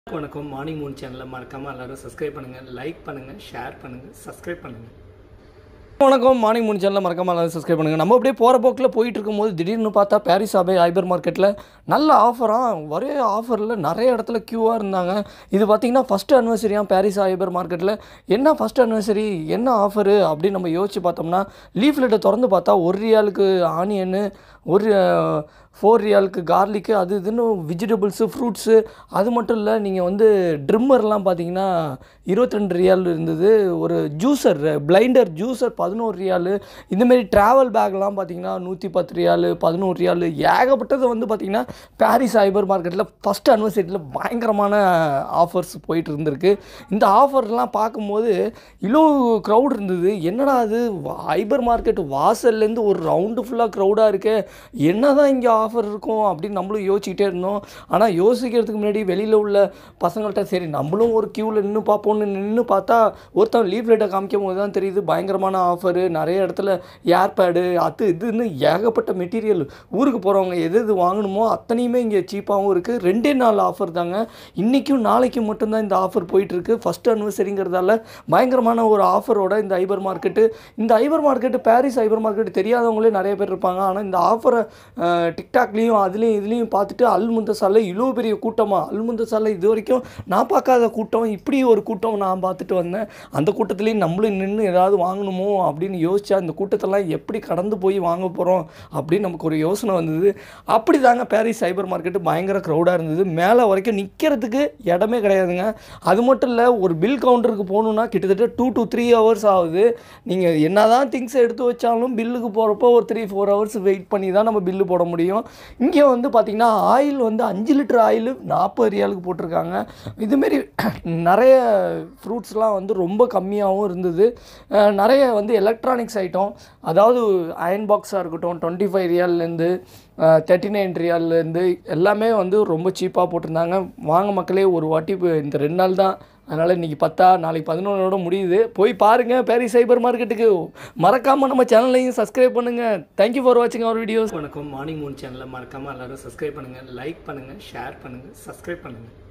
வணக்கம் morning moon சேனலை மறக்காமல் எல்லாரும் சப்ஸ்கிரைப் பண்ணுங்கள், லைக் பண்ணுங்கள், ஷேர் பண்ணுங்கள், சப்ஸ்கிரைப் பண்ணுங்கள். வணக்கம் மார்னிங் மூன் சேனலை மறக்காமல் எல்லாரும் சப்ஸ்கிரைப் பண்ணுங்கள். நம்ம அப்படியே போகிற போக்கில் போயிட்டு இருக்கும்போது திடீர்னு பார்த்தா பாரிஸ் ஹைப்பர் மார்க்கெட்டில் நல்ல ஆஃபராக ஒரே ஆஃபரில் நிறைய இடத்துல க்யூவாக இருந்தாங்க. இது பார்த்திங்கன்னா ஃபஸ்ட் அனிவர்சரியாக பாரிஸ் ஹைப்பர் மார்க்கெட்டில். என்ன ஃபஸ்ட் அனிவர்சரி, என்ன ஆஃபரு அப்படின்னு நம்ம யோசித்து பார்த்தோம்னா, லீஃப்லெட்டை திறந்து பார்த்தா ₹1 ஆனியனு, ஒரு ₹4 கார்லிக்கு, அது இதுன்னு வெஜிடபிள்ஸு, ஃப்ரூட்ஸு. அது மட்டும் இல்லை, நீங்கள் வந்து ட்ரிம்மர்லாம் பார்த்தீங்கன்னா ₹22 இருந்தது. ஒரு ஜூஸர், பிளைண்டர் ஜூஸர் ₹11. இந்தமாரி ட்ராவல் பேக்லாம் பார்த்தீங்கன்னா ₹110, ₹11 ஏகப்பட்டது வந்து பார்த்திங்கன்னா பாரிஸ் ஹைப்பர் மார்க்கெட்டில் ஃபஸ்ட் அனிவர்சரியில் பயங்கரமான ஆஃபர்ஸ் போயிட்டு இருந்திருக்கு. இந்த ஆஃபர்லாம் பார்க்கும்போது இவ்வளோ க்ரௌட் இருந்தது. என்னடா அது ஹைப்பர் மார்க்கெட் வாசல்லேருந்து ஒரு ரவுண்டு ஃபுல்லாக க்ரௌடாக இருக்கு, என்ன தான் இங்கே ஆஃபர் இருக்கும் அப்படின்னு நம்மளும் யோசிச்சுக்கிட்டே இருந்தோம். ஆனால் யோசிக்கிறதுக்கு முன்னாடி வெளியில் உள்ள பசங்கள்கிட்ட சரி நம்மளும் ஒரு க்யூவில் நின்று பார்ப்போம்னு நின்று பார்த்தா ஒருத்தன் லீஃப்லெட்டை காமிக்கும் போது தான் தெரியுது பயங்கரமான ஆஃபரு. நிறைய இடத்துல ஏர்பேடு அது இதுன்னு ஏகப்பட்ட மெட்டீரியல். ஊருக்கு போகிறவங்க எது எது வாங்கணுமோ அத்தனையுமே இங்கே சீப்பாகவும் இருக்குது. 2 நாள் ஆஃபர் தாங்க, இன்றைக்கும் நாளைக்கும் மட்டும்தான் இந்த ஆஃபர் போயிட்டுருக்கு. ஃபஸ்ட் அனிவர்சரிங்கிறதால பயங்கரமான ஒரு ஆஃபரோட இந்த ஹைப்பர் மார்க்கெட்டு. இந்த hyper market Paris hyper market தெரியாதவங்களே நிறைய பேர் இருப்பாங்க. ஆனால் இந்த ஆஃபரை டிக்டாக்லேயும் அதுலேயும் இதுலேயும் பார்த்துட்டு முntazahல இவ்வளோ பெரிய கூட்டமாக, முntazahல இது வரைக்கும் நான் பார்க்காத கூட்டம், இப்படி ஒரு கூட்டம் நான் பார்த்துட்டு வந்தேன். அந்த கூட்டத்துலேயும் நம்மளும் நின்று ஏதாவது வாங்கணுமோ அப்படின்னு யோசிச்சா இந்த கூட்டத்தெல்லாம் எப்படி கடந்து போய் வாங்க போகிறோம் அப்படின்னு நமக்கு ஒரு யோசனை வந்தது. அப்படி தாங்க பாரிஸ் ஹைப்பர் மார்க்கெட்டு பயங்கர க்ரௌடாக இருந்தது. மேலே வரைக்கும் நிற்கிறதுக்கு இடமே கிடையாதுங்க. அது மட்டும் இல்லை, ஒரு பில் கவுண்டருக்கு போகணுன்னா கிட்டத்தட்ட 2 to 3 hours ஆகுது. நீங்கள் என்ன தான் திங்ஸை எடுத்து வச்சாலும் பில்லுக்கு போகிறப்போ ஒரு 3-4 hours வெயிட் பண்ணி தான் நம்ம பில்லு போட முடியும். இங்கே வந்து பார்த்திங்கன்னா ஆயில் வந்து 5 லிட்டர் ஆயில் ₹40 போட்டிருக்காங்க. இதுமாரி நிறைய ஃப்ரூட்ஸ்லாம் வந்து ரொம்ப கம்மியாகவும் இருந்தது. நிறைய வந்து எலக்ட்ரானிக்ஸ் ஐட்டம், அதாவது அயன் பாக்ஸாக இருக்கட்டும், ₹25 ₹39 எல்லாமே வந்து ரொம்ப சீப்பாக போட்டிருந்தாங்க. வாங்க மக்களே, ஒரு வாட்டி இந்த 2 நாள் தான், அதனால் இன்றைக்கி 10 நாளைக்கு 11 முடியுது. போய் பாருங்கள் பாரிஸ் ஹைப்பர் மார்க்கெட்டுக்கு. மறக்காமல் நம்ம சேனலையும் சப்ஸ்கிரைப் பண்ணுங்கள். தேங்க்யூ ஃபார் வாட்சிங் அவர் வீடியோஸ். வணக்கம் மார்னிங் மூன் சேனலை மறக்காமல் எல்லோரும் சப்ஸ்கிரைப் பண்ணுங்கள், லைக் பண்ணுங்கள், ஷேர் பண்ணுங்கள், சப்ஸ்கிரைப் பண்ணுங்கள்.